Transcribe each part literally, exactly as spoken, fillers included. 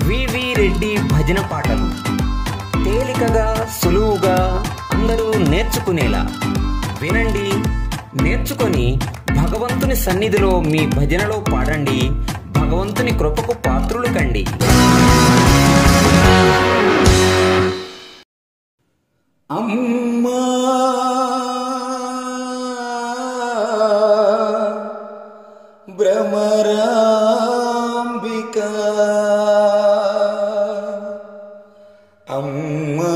వివి రెడ్డి భజన పాటలు తేలికగా సులువుగా అందరూ నేర్చుకునేలా వినండి, నేర్చుకొని భగవంతుని సన్నిధిలో మీ భజనలో పాడండి. భగవంతుని కృపకు పాత్రులు కండి. అమ్మా భ్రమరాంబిక, అమ్మా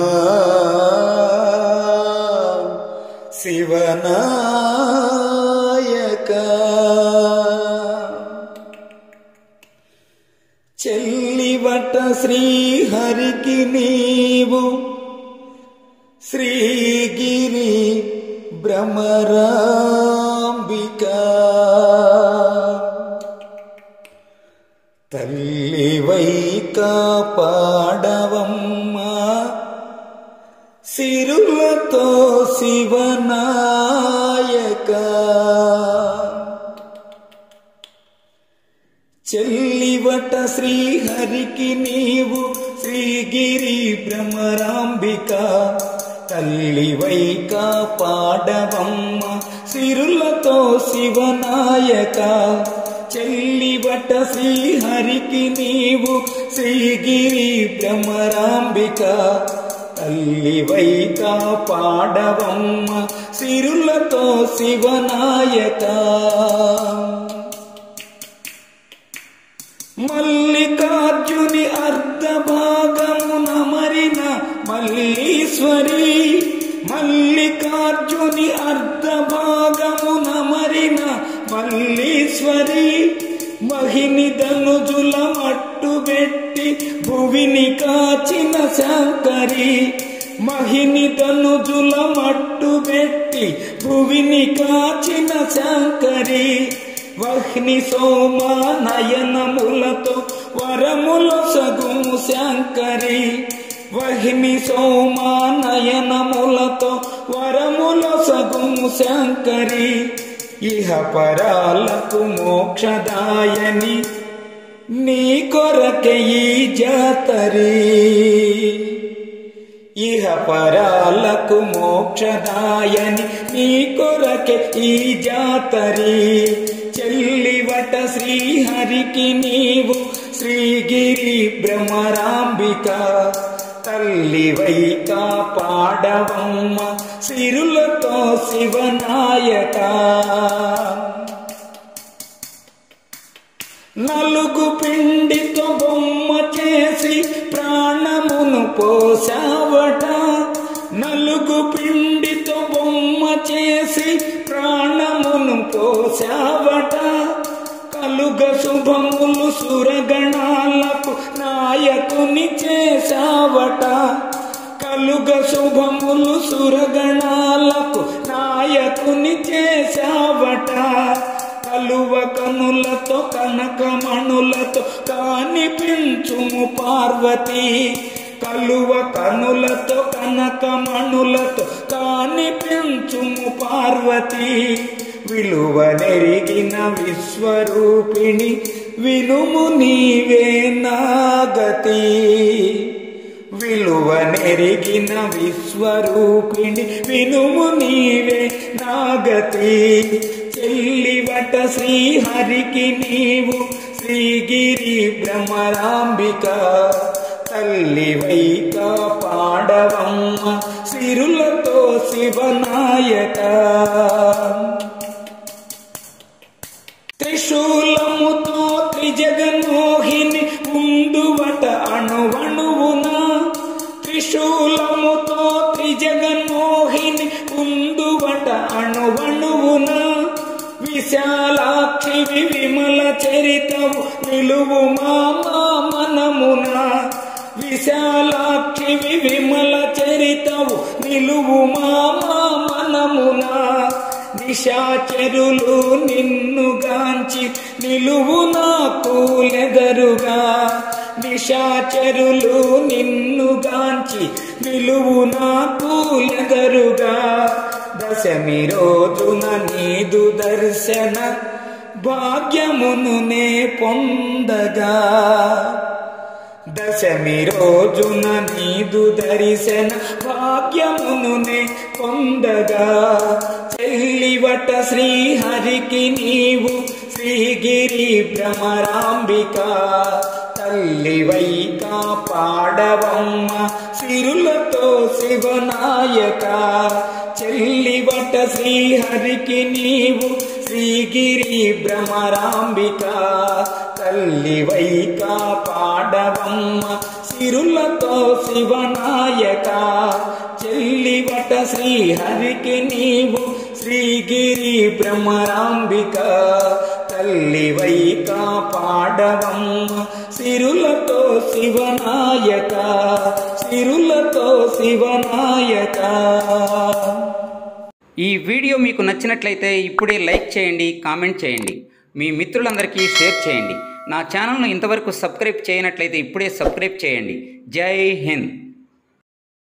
శివనాయక, చెల్లివట శ్రీహరికి నీవు శ్రీగిరి భ్రమరాంబిక, తల్లివై కాపాడవమ్మా సిరులతో శివనాయక, చెల్లివట శ్రీహరికి నీవు శ్రీగిరి భ్రమరాంబిక, తల్లివై కాపాడవమ్మ సిరులతో శివనాయక, చెల్లివట శ్రీహరికి నీవు శ్రీగిరి భ్రమరాంబిక, తల్లివై కాపాడవమ్మ సిరులతో శివనాయక. మల్లికార్జుని అర్ధ భాగమున మరిన మల్లీశ్వరి, మల్లికార్జుని అర్ధ భాగమున మరిన మల్లీశ్వరి, మహిని ధనుజుల మట్టుబెట్టి భువిని కాచిన శంకరి, మహిని ధనుజుల మట్టుబెట్టి భువిని కాచిన శంకరి, వహ్ని సోమ నయనములతో వరముల సగుము శంకరి, వహ్ని సోమ నయనములతో వరముల సగుము శంకరి, ఇహ పరాలకు మోక్షదాయని నీ కొరకే ఈ జాతరి, ఇహ పరాలకు మోక్షదాయని నీ కొరకే ఈ జాతరి, చెల్లివట శ్రీహరికి నీవు శ్రీగిరి భ్రమరాంబిక, తల్లివై కాపాడవమ్మ సిరులతో శివనాయక. నలుగు పిండితో బొమ్మ చేసి ప్రాణమును పోసావట, నలుగు పిండితో బొమ్మ చేసి ప్రాణమును పోసావట, కలుగ శుభములు సురగణాలకు నాయకుని చేసావట, కలుగ శుభములు సురగణాలకు నాయకుని చేసావట, కలువ కనులతో కనకమణులతో కానిపించుము పార్వతి, కలువ కనులతో కనకమణులతో కానిపించుము పార్వతి, విలువ నెరిగిన విశ్వరూపిణి వినుము నీవే నాగతి, విలువ నెరిగిన విశ్వరూపిణి వినుము నీవే నాగతి, చెల్లివట శ్రీహరికి నీవు శ్రీగిరి భ్రమరాంబిక, తల్లివై కాపాడవమ్మ సిరులతో శివనాయక. త్రిశూలముతో త్రిజగన్మోహిని ఉందువట అణువణువున, త్రిశూలముతో త్రిజగన్మోహిని ఉందువట అణువణువున, విశాలాక్షి విమల చరితవు నిలువు మా మనమున, విశాలాక్షి విమల చరితవు నిలువు మా మనమున, నిశాచరులు నిన్నుగాంచి నిలువు నాకు లెదరుగా, నిశాచరులు నిన్నుగాంచి నిలువు నాకు లెదరుగా, దశమి రోజున నీదు దర్శన భాగ్యమును నే పొందగా, దశమి రోజున నీదు దర్శన భాగ్యమునునే పొందగా చెల్లివట శ్రీహరికి నీవు శ్రీగిరి భ్రమరాంబిక తల్లివై కాపాడవమ్మ సిరులతో శివనాయక చెల్లివట శ్రీహరికి నీవు శ్రీగిరి భ్రమరాంబిక తల్లివై కాపాడవమ్మ సిరులతో శివనాయక చెల్లివట శ్రీహరికి నీవు శ్రీగిరి భ్రమరాంబిక తల్లివై కాపాడవమ్మ సిరులతో శివనాయక సిరులతో శివనాయక. ఈ వీడియో మీకు నచ్చినట్లయితే ఇప్పుడే లైక్ చేయండి, కామెంట్ చేయండి, మీ మిత్రులందరికీ షేర్ చేయండి. నా ఛానల్ను ఇంతవరకు సబ్స్క్రైబ్ చేయనట్లయితే ఇప్పుడే సబ్స్క్రైబ్ చేయండి. జై హింద్.